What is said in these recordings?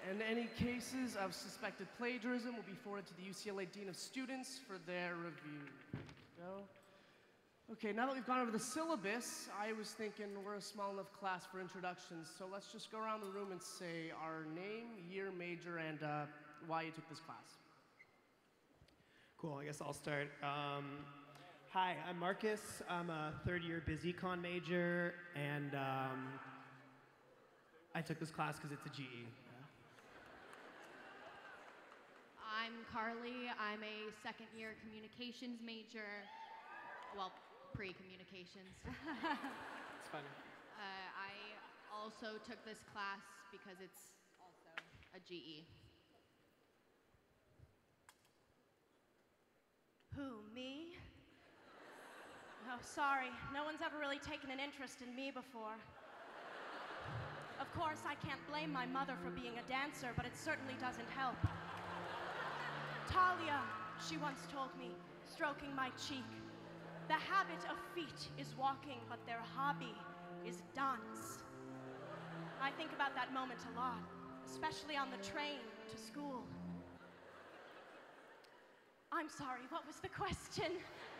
And any cases of suspected plagiarism will be forwarded to the UCLA Dean of Students for their review. There we go. Okay, now that we've gone over the syllabus, I was thinking we're a small enough class for introductions, so let's just go around the room and say our name, year, major, and why you took this class. Cool, I guess I'll start. Hi, I'm Marcus. I'm a third-year BizEcon major, and I took this class because it's a GE. I'm Carly. I'm a second-year communications major. Well, pre-communications. It's funny. I also took this class because it's also a GE. Who, me? Oh, sorry. No one's ever really taken an interest in me before. Of course, I can't blame my mother for being a dancer, but it certainly doesn't help. Talia, she once told me, stroking my cheek, the habit of feet is walking, but their hobby is dance. I think about that moment a lot, especially on the train to school. I'm sorry, what was the question?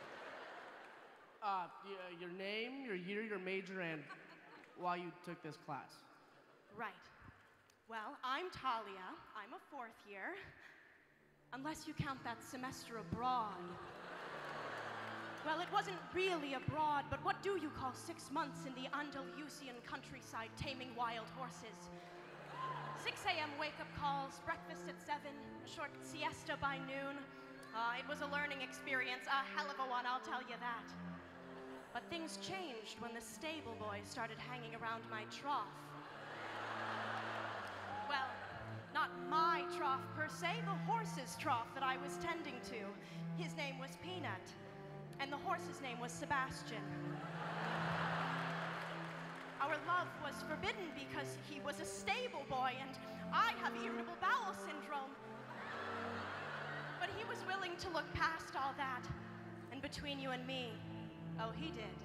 Your name, your year, your major, and why you took this class. Right. Well, I'm Talia. I'm a fourth year. Unless you count that semester abroad. Well, it wasn't really abroad, but what do you call 6 months in the Andalusian countryside taming wild horses? 6 a.m. wake-up calls, breakfast at 7, a short siesta by noon. It was a learning experience, a hell of a one, I'll tell you that. But things changed when the stable boys started hanging around my trough. Well, not my trough per se, the horse's trough that I was tending to. His name was Peanut, and the horse's name was Sebastian. Our love was forbidden because he was a stable boy, and I have irritable bowel syndrome. But he was willing to look past all that, and between you and me, oh, he did.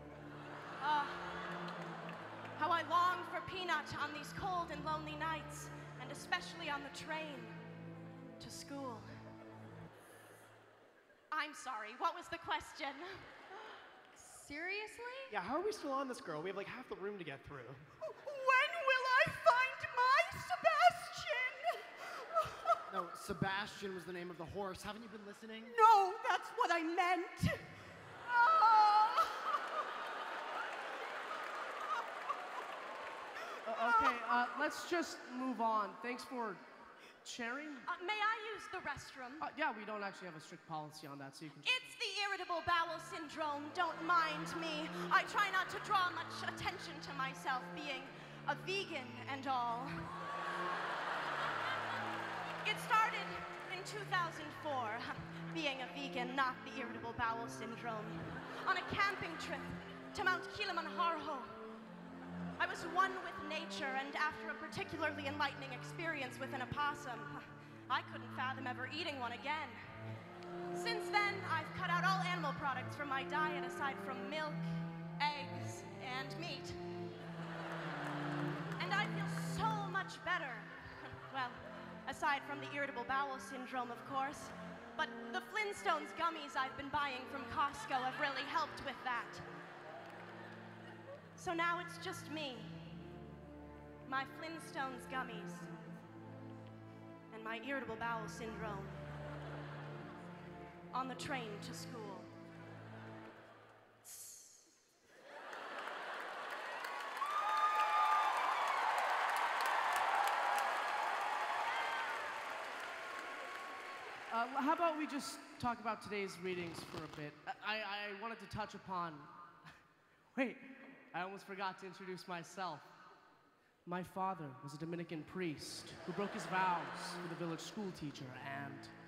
How I long for Peanut on these cold and lonely nights, and especially on the train to school. I'm sorry, what was the question? Seriously? Yeah, how are we still on this, girl? We have like half the room to get through. When will I find my Sebastian? No, Sebastian was the name of the horse. Haven't you been listening? No, that's what I meant. Okay, let's just move on. Thanks for sharing. May I use the restroom? Yeah, we don't actually have a strict policy on that, so you can... It's the irritable bowel syndrome, don't mind me. I try not to draw much attention to myself, being a vegan and all. It started in 2004, being a vegan, not the irritable bowel syndrome, on a camping trip to Mount Kilimanjaro. I was one with nature, and after a particularly enlightening experience with an opossum, I couldn't fathom ever eating one again. Since then, I've cut out all animal products from my diet aside from milk, eggs, and meat. And I feel so much better. Well, aside from the irritable bowel syndrome, of course. But the Flintstones gummies I've been buying from Costco have really helped with that. So now it's just me, my Flintstones gummies, and my irritable bowel syndrome on the train to school. How about we just talk about today's readings for a bit? I wanted to touch upon... Wait. I almost forgot to introduce myself. My father was a Dominican priest who broke his vows for the village school teacher, and